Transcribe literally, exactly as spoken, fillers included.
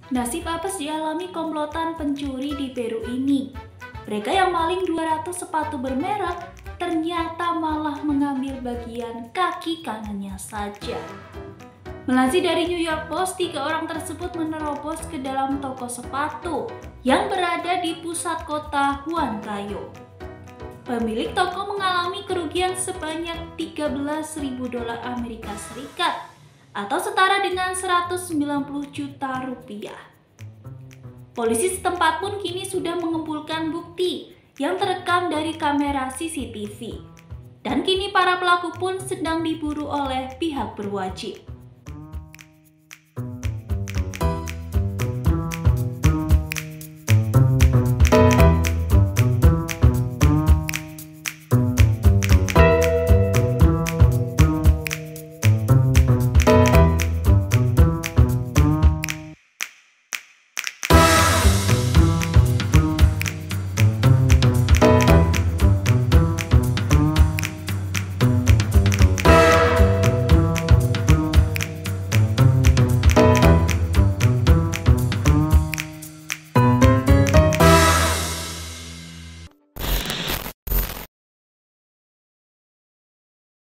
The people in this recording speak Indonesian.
Nasib apes dialami komplotan pencuri di Peru ini. Mereka yang maling dua ratus sepatu bermerek ternyata malah mengambil bagian kaki kanannya saja. Melansir dari New York Post, tiga orang tersebut menerobos ke dalam toko sepatu yang berada di pusat kota Huancayo. Pemilik toko mengalami kerugian sebanyak tiga belas ribu dolar Amerika Serikat atau setara dengan seratus sembilan puluh juta rupiah. Polisi setempat pun kini sudah mengumpulkan bukti yang terekam dari kamera C C T V. Dan kini para pelaku pun sedang diburu oleh pihak berwajib.